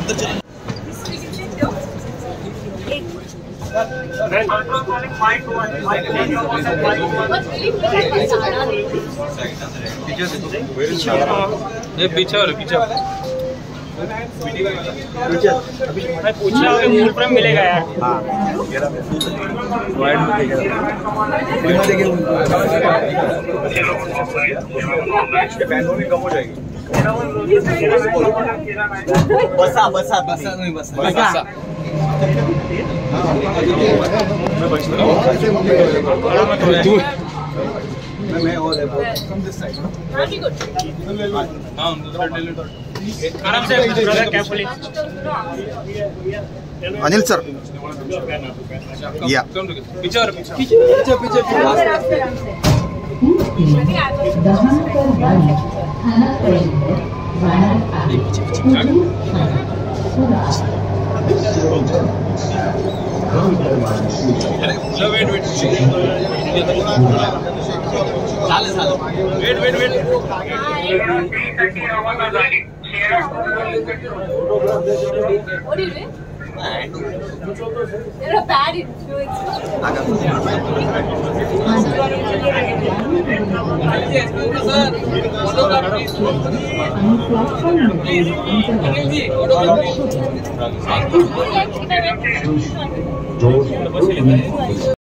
मैं पूछा मूल फ्रेम मिलेगा यार। कम हो जाएगी। बसा बसा बसा नहीं बसा बसा मैं और कम दिस साइड हां आराम से ब्रदर केयरफुली अनिल सर या पीछे What do you do? You're a bad influence. Please,